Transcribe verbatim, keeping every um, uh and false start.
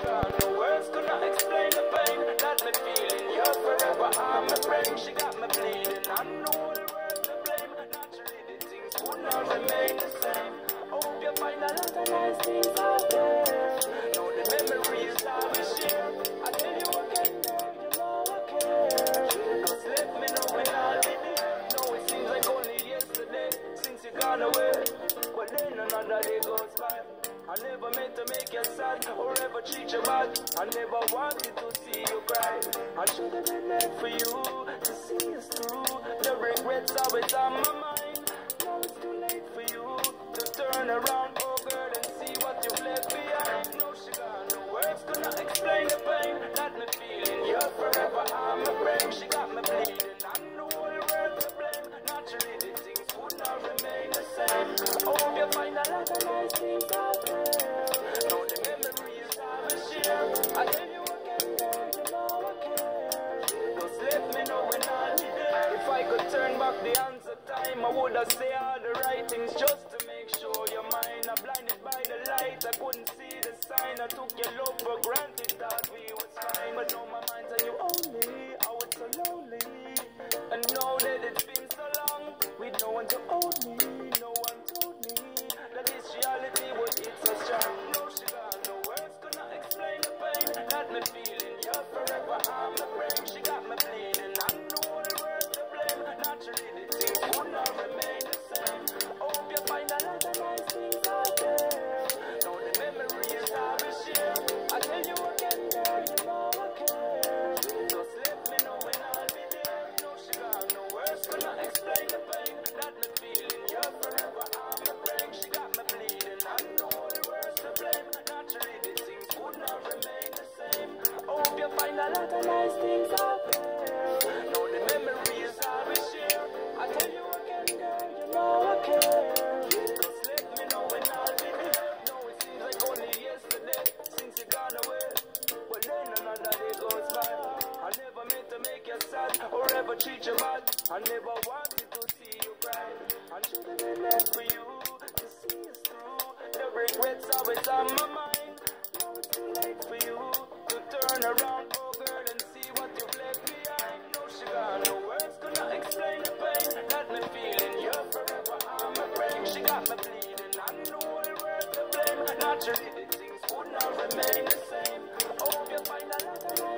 sugar. No words could not explain the pain that me feeling. You're forever, I'm a brain. She got me bleeding. I know the words to blame. Naturally, the things would not remain the same. Hope you find a lot of nice things out there. Know the memories that we share. I tell you again, girl, you know I care. Just let me know when I'll be there. No, it seems like only yesterday since you gone away. But then another day goes by. I never meant to make you sad or ever treat you bad. I never wanted to see you cry. I should have been there for you to see us through. The regrets always on my mind. Now it's too late for you to turn around, oh girl, and see what you've left behind. No sugar, no words could not explain the pain that me feeling. You're forever, I'm a brain. She got me bleeding. I know the words to blame. Naturally, the things would not remain the same. I hope you find a lot of nice things out there. Know the memories I will share. I tell you again, girl, you know I care. Just let me know when I'll be there. If I could turn back the hands of time, I would have say all the right things just to make sure you're mine. I'm blinded by the light, I couldn't see the sign. I took your love for granted, thought we was fine. But now my mind's on you only, I was so lonely. And now that it's been so long, with no one to hold me, no one told me that this reality would hit so strong. No sugar, no words could not explain the pain that me feeling. You're forever, I'm a brain. She got me bleeding. I know the words to blame. Naturally, the things would not remain the same. Hope you find a lot of nice things out there. Now the memories I will share. I tell you again, girl, you know I care. Just let me know when I'll be there. No sugar, no words could not explain the pain that me feeling. You're forever, I'm a brain. She got me bleeding. I know the words to blame. Naturally, the things would not remain the same. Hope you find a lot of nice things out there. Now the memories I will share. I tell you again, girl, you know I care. Just let me know when I'll be there. No, it seems like only yesterday since you gone away. But then another day goes by. I never meant to make you sad or ever treat you bad. I never wanted to see you cry. I should have been there for you to see us through. The regrets always on my mind. Now it's too late for you to turn around, oh girl, and see what you've left behind. No sugar, no words could not explain the pain that me feeling. You're forever, I'm a brain. She got me bleeding. I know the words to blame. Naturally, the things would not remain the same. Hope you find a lot of